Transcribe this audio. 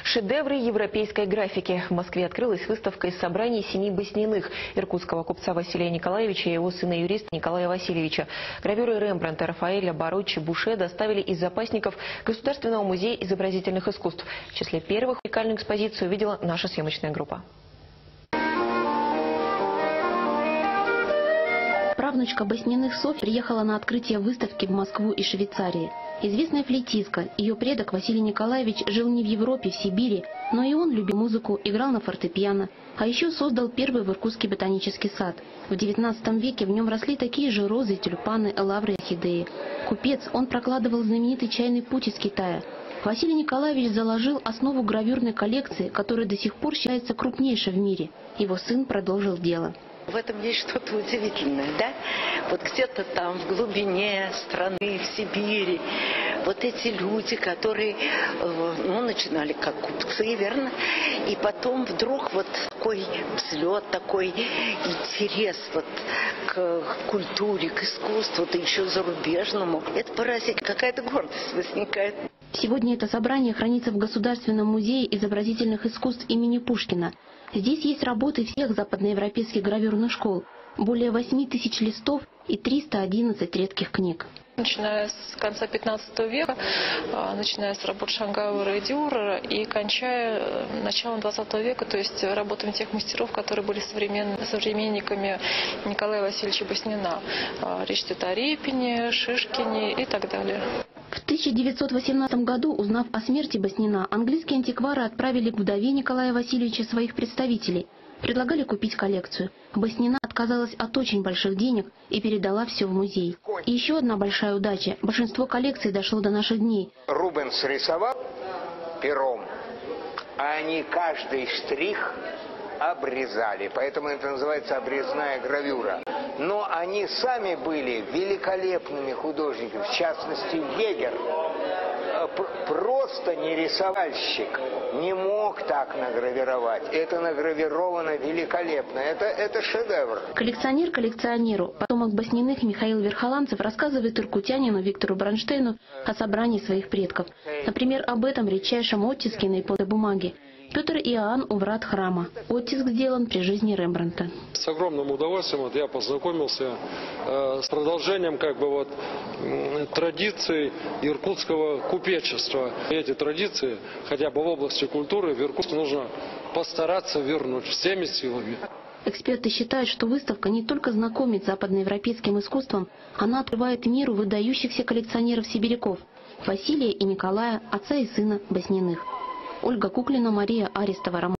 Шедевры европейской графики. В Москве открылась выставка из собраний семи Басниных: иркутского купца Василия Николаевича и его сына-юриста Николая Васильевича. Гравюры Рембрандта, Рафаэля, Баруччи, Буше доставили из запасников Государственного музея изобразительных искусств. В числе первых уникальную экспозицию увидела наша съемочная группа. Правнучка Басниных Софья приехала на открытие выставки в Москву из Швейцарии. Известная флейтистка, ее предок Василий Николаевич жил не в Европе, в Сибири, но и он любил музыку, играл на фортепиано, а еще создал первый в Иркутске ботанический сад. В XIX веке в нем росли такие же розы, тюльпаны, лавры и орхидеи. Купец, он прокладывал знаменитый чайный путь из Китая. Василий Николаевич заложил основу гравюрной коллекции, которая до сих пор считается крупнейшей в мире. Его сын продолжил дело. В этом есть что-то удивительное, да? Вот где-то там, в глубине страны, в Сибири, вот эти люди, которые, начинали как купцы, верно? И потом вдруг вот такой взлет, такой интерес вот к культуре, к искусству, да еще зарубежному. Это поразительно, какая-то гордость возникает. Сегодня это собрание хранится в Государственном музее изобразительных искусств имени Пушкина. Здесь есть работы всех западноевропейских гравюрных школ, более 8000 листов и 311 редких книг. Начиная с конца 15 века, начиная с работ Шангауэра и Дюрера и кончая началом 20 века, то есть работами тех мастеров, которые были современниками Николая Васильевича Баснина. Речь идет о Репине, Шишкине и так далее. В 1918 году, узнав о смерти Баснина, английские антиквары отправили к вдове Николая Васильевича своих представителей. Предлагали купить коллекцию. Баснина отказалась от очень больших денег и передала все в музей. И еще одна большая удача. Большинство коллекций дошло до наших дней. Рубенс рисовал пером, а они каждый штрих обрезали. Поэтому это называется обрезная гравюра. Но они сами были великолепными художниками, в частности Гегер. Просто не рисовальщик не мог так награвировать. Это награвировано великолепно. Это шедевр. Коллекционер коллекционеру. Потомок Басниных Михаил Верхоланцев рассказывает иркутянину Виктору Бронштейну о собрании своих предков. Например, об этом редчайшем оттиске на иппоной бумаге. Петр и Иоанн у врат храма. Оттиск сделан при жизни Рембрандта. С огромным удовольствием я познакомился с продолжением традиций иркутского купечества. Эти традиции, хотя бы в области культуры, в Иркутск нужно постараться вернуть всеми силами. Эксперты считают, что выставка не только знакомит с западноевропейским искусством, она открывает миру выдающихся коллекционеров-сибиряков – Василия и Николая, отца и сына Басниных. Ольга Куклина, Мария Арестова.